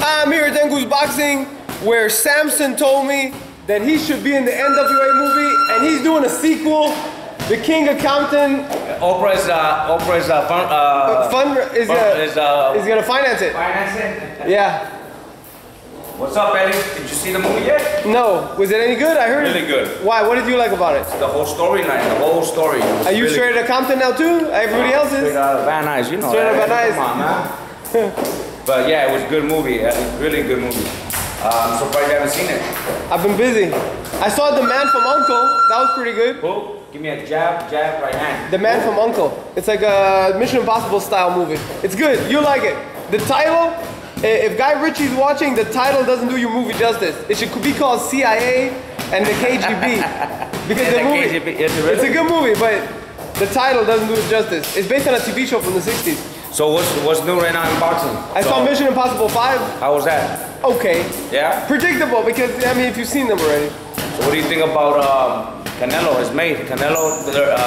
I'm here at EsNews Boxing, where Samson told me that he should be in the NWA movie, and he's doing a sequel. The King of Compton. Oprah's is gonna finance it. Finance it? Yeah. What's up, Eddie? Did you see the movie yet? No. Was it any good? I heard really good. Why? What did you like about it? The whole storyline, the whole story. Are you really straight out of Compton now too? Everybody else is? Straight out of Van Nuys, you know. Straight out of Van Nuys. Come on, man. But yeah, it was a good movie. Really good movie. I'm surprised you haven't seen it. I've been busy. I saw The Man from U.N.C.L.E. That was pretty good. Who? Give me a jab, right hand. The Man from U.N.C.L.E. It's like a Mission Impossible style movie. It's good. You like it. The title, if Guy Ritchie's watching, the title doesn't do your movie justice. It should be called CIA and the KGB. Because the movie, it's a good movie, but the title doesn't do it justice. It's based on a TV show from the 60s. So what's new right now in boxing? I saw Mission Impossible 5. How was that? Okay. Yeah? Predictable, because, I mean, if you've seen them already. So what do you think about Canelo, his mate? Canelo,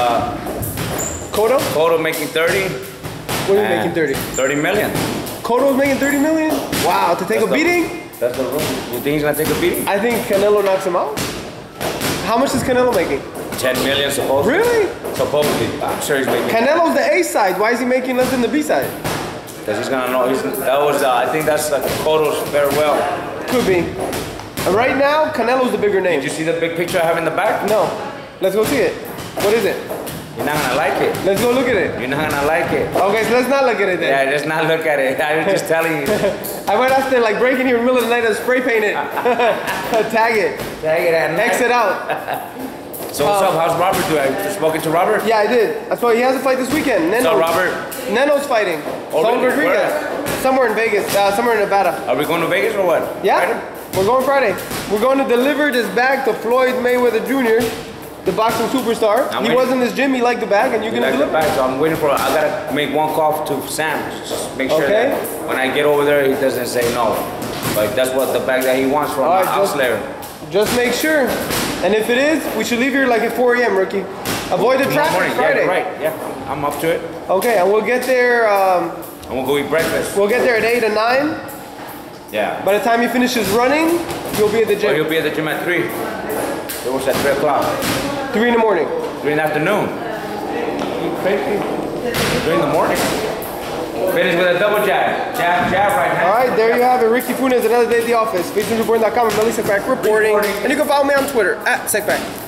Cotto? Cotto making 30. What are you making 30? 30 million. Cotto's making 30 million? Wow, to take a beating? That's the rule. You think he's gonna take a beating? I think Canelo knocks him out. How much is Canelo making? 10 million supposedly. Really? Supposedly. I'm sure he's making. Canelo's the A side. Why is he making less than the B side? Because he's gonna know. I think that's like Cotto's farewell. Could be. And right now, Canelo's the bigger name. Did you see the big picture I have in the back? No. Let's go see it. What is it? You're not gonna like it. Let's go look at it. You're not gonna like it. Okay, so let's not look at it then. Yeah, let's not look at it. I was just telling you. I might have to like break in here in the middle of the night and spray paint it. Tag it. Tag it and exit out. So what's up? How's Robert doing? Have you spoken to Robert? Yeah, I did. I thought he has a fight this weekend. What's up, Robert? Neno's fighting. Oh, really? Rodriguez. Somewhere in Vegas. Somewhere in Nevada. Are we going to Vegas or what? Yeah. Friday? We're going Friday. We're going to deliver this bag to Floyd Mayweather Jr., the boxing superstar. He was in this gym. He liked the bag, and you're gonna deliver. The bag, so I'm waiting for. I gotta make one call to Sam. Just make sure that when I get over there, he doesn't say no. Like that's what the bag that he wants from Auslayer. Just make sure. And if it is, we should leave here like at 4 a.m., rookie. Avoid the traffic Friday. Yeah, right. Yeah, I'm up to it. Okay, and we'll get there. And we'll go eat breakfast. We'll get there at 8 or 9. Yeah. By the time he finishes running, you'll be at the gym. Or you'll be at the gym at 3. It was at 3 o'clock. 3 in the morning. 3 in the afternoon. You crazy? 3 in the morning. Finish with a double jab. Jab, right hand. All right, there you have it. Ricky Funes, another day at the office. FaceNewsReporting.com and Melissa Crack reporting. And you can follow me on Twitter @SecBack.